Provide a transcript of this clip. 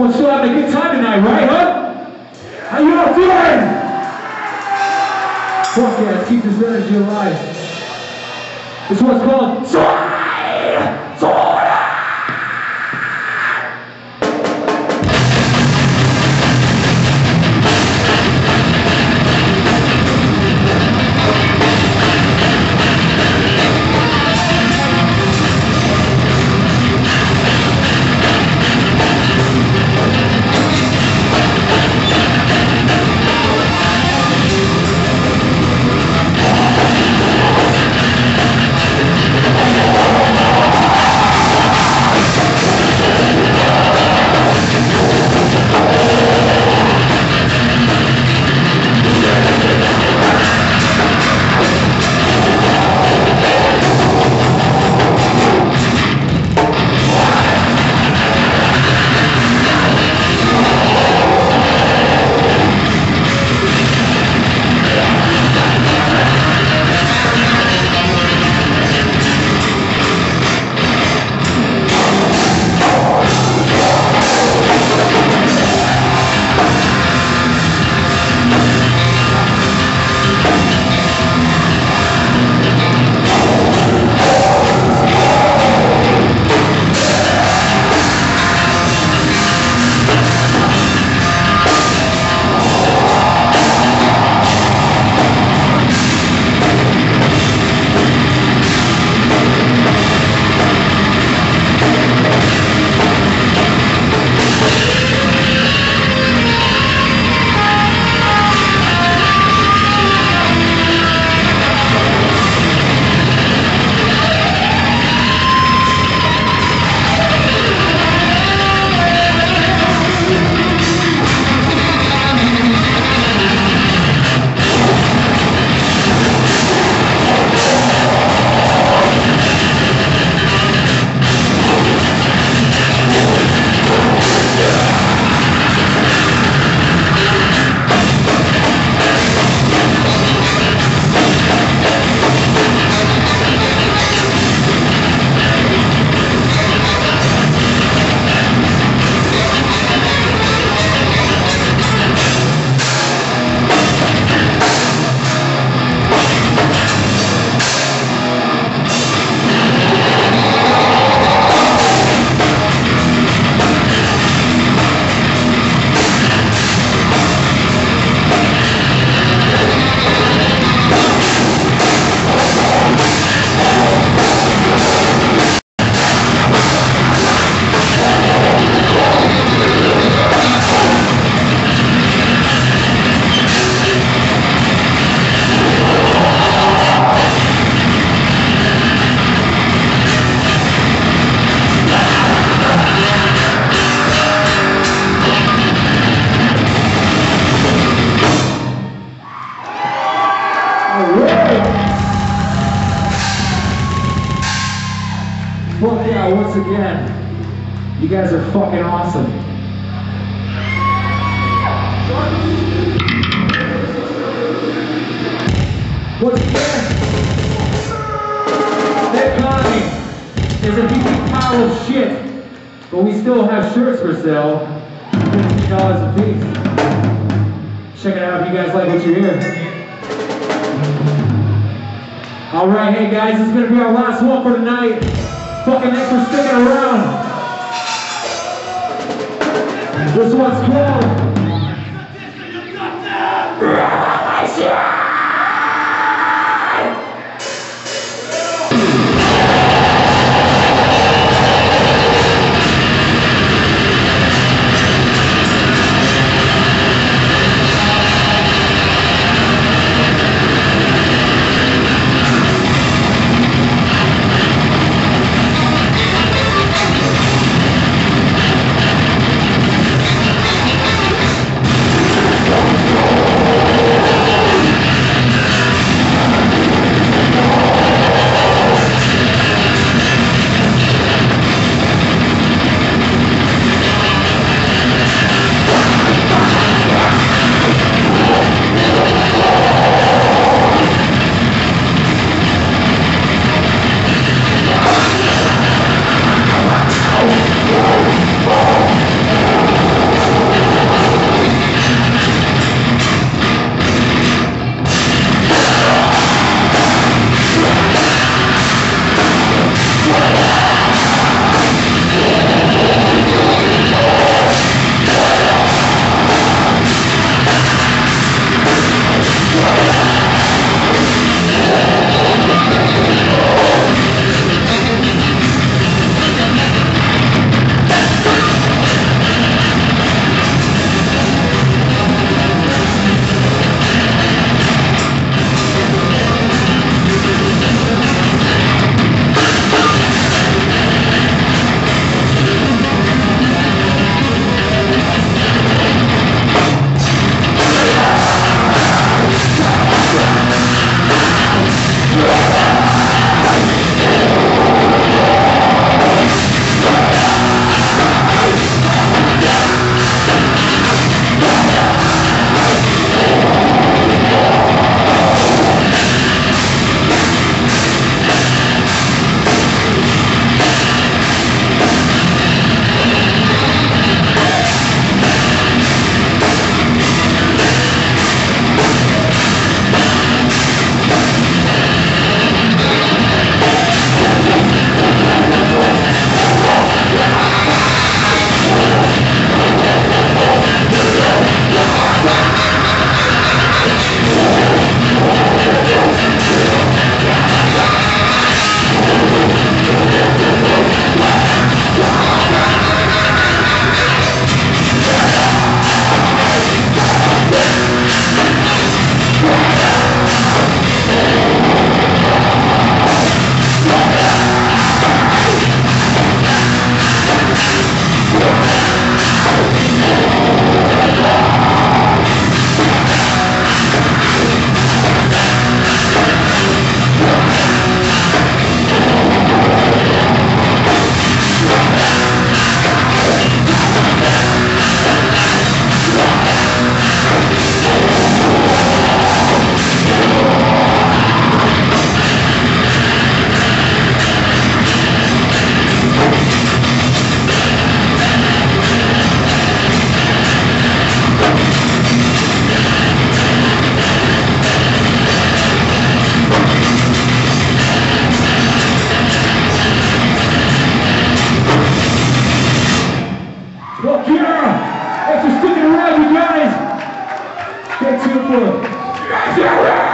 Everyone's still having a good time tonight, right, huh? How you all feeling? Fuck yeah, let's keep this energy alive. This one's called Swine Slaughter. Fuck yeah, once again. You guys are fucking awesome. Once again, the economy is a heaping pile of shit, but we still have shirts for sale, $50 a piece. Check it out if you guys like what you hear. Alright, hey guys, this is gonna be our last one for tonight. Fucking thanks for sticking around. This one's called Revelation. stay tuned for